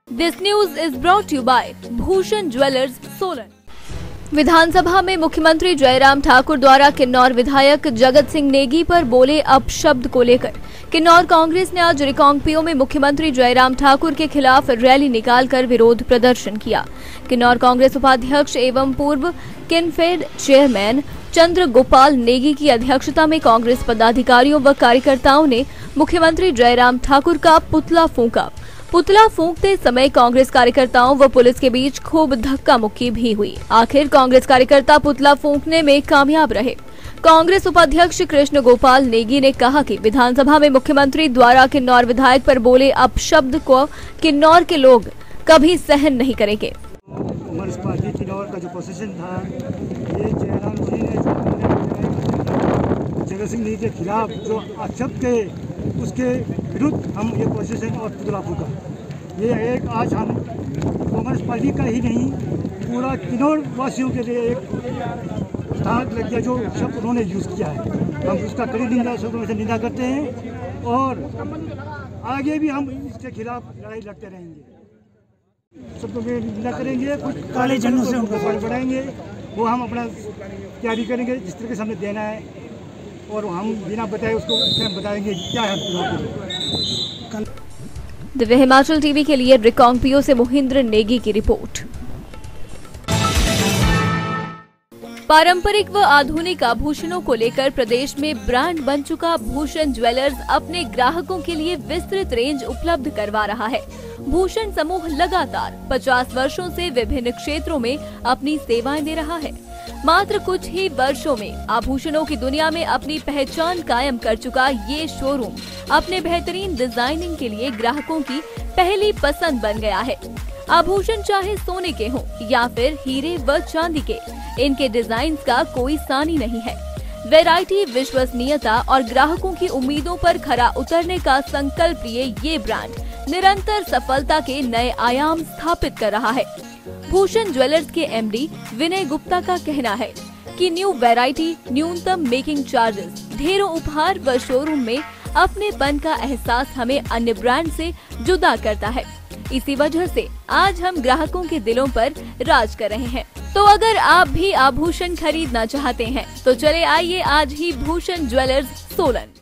This news is brought you by Bhushan jewellers Solan. विधानसभा में मुख्यमंत्री जयराम ठाकुर द्वारा किन्नौर विधायक जगत सिंह नेगी पर बोले अपशब्द को लेकर किन्नौर कांग्रेस ने आज रिकांगपिओ में मुख्यमंत्री जयराम ठाकुर के खिलाफ रैली निकालकर विरोध प्रदर्शन किया। किन्नौर कांग्रेस उपाध्यक्ष एवं पूर्व किनफेड चेयरमैन चंद्र गोपाल नेगी की अध्यक्षता में कांग्रेस पदाधिकारियों व कार्यकर्ताओं ने मुख्यमंत्री जयराम ठाकुर का पुतला फूंका। पुतला फूंकते समय कांग्रेस कार्यकर्ताओं व पुलिस के बीच खूब धक्का मुक्की भी हुई। आखिर कांग्रेस कार्यकर्ता पुतला फूंकने में कामयाब रहे। कांग्रेस उपाध्यक्ष कृष्ण गोपाल नेगी ने कहा कि विधानसभा में मुख्यमंत्री द्वारा किन्नौर विधायक पर बोले अपशब्द को किन्नौर के लोग कभी सहन नहीं करेंगे। किन्नौर का जो पोजीशन था, ये जयराम जी ने जगत सिंह नेगी के खिलाफ जो अपशब्द के उसके विरुद्ध हम ये पोजीशन और पुतला फूंका। ये एक आज हम कांग्रेस पार्टी का ही नहीं पूरा किन्नौर वासियों के लिए एक दाग लग गया जो शब्द उन्होंने यूज़ किया है। हम उसका कड़ी निंदा शब्दों से निंदा करते हैं और आगे भी हम इसके खिलाफ लड़ाई लड़ते रहेंगे। शब्दों में निंदा करेंगे, कुछ काले झंडों से उनका स्वागत बढ़ाएंगे। वो हम अपना तैयारी करेंगे जिस तरह से हमें देना है और हम बिना बताए उसको बताएंगे क्या है। दिव्य हिमाचल टीवी के लिए रिकांगपिओ से मोहिंद्र नेगी की रिपोर्ट। पारंपरिक व आधुनिक आभूषणों को लेकर प्रदेश में ब्रांड बन चुका भूषण ज्वेलर्स अपने ग्राहकों के लिए विस्तृत रेंज उपलब्ध करवा रहा है। भूषण समूह लगातार 50 वर्षों से विभिन्न क्षेत्रों में अपनी सेवाएं दे रहा है। मात्र कुछ ही वर्षों में आभूषणों की दुनिया में अपनी पहचान कायम कर चुका ये शोरूम अपने बेहतरीन डिजाइनिंग के लिए ग्राहकों की पहली पसंद बन गया है। आभूषण चाहे सोने के हों या फिर हीरे व चांदी के, इनके डिजाइन का कोई सानी नहीं है। वैरायटी, विश्वसनीयता और ग्राहकों की उम्मीदों पर खरा उतरने का संकल्प लिए ये ब्रांड निरंतर सफलता के नए आयाम स्थापित कर रहा है। भूषण ज्वेलर्स के एमडी विनय गुप्ता का कहना है कि न्यू वैरायटी, न्यूनतम मेकिंग चार्जेस, ढेरों उपहार व शोरूम में अपनेपन का एहसास हमें अन्य ब्रांड से जुदा करता है। इसी वजह से आज हम ग्राहकों के दिलों पर राज कर रहे हैं। तो अगर आप भी आभूषण खरीदना चाहते हैं तो चले आइए आज ही भूषण ज्वेलर्स सोलन।